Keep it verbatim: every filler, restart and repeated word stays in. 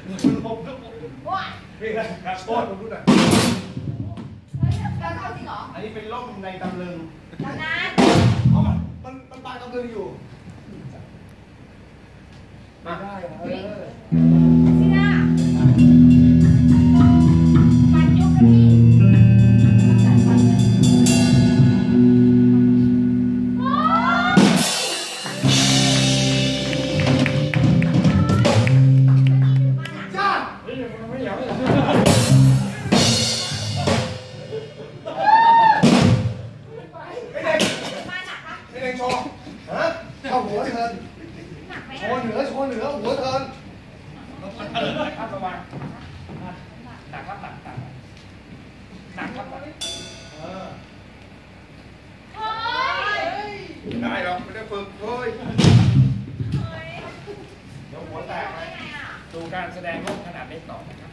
ลมครับว้านี่แหละครับโทษผมรู้หน่อยเฮ้ยเราเข้าจริงเหรออันนี้เป็นร่มในตำลึงตำนานเพราะมันมันมันปลายตำลึงอยู่ไม่ได้เออเสียปันยุกนะพี่เอาหัวเทินโชว์เหนือโชว์เหนือหัวเทินครับประมาณหนักครับหนักหนักหนักครับเออไม่ได้หรอกไม่ได้ฝึกเฮ้ยเดี๋ยวหัวแตกดูการแสดงโลกขนาดเล็กต่อ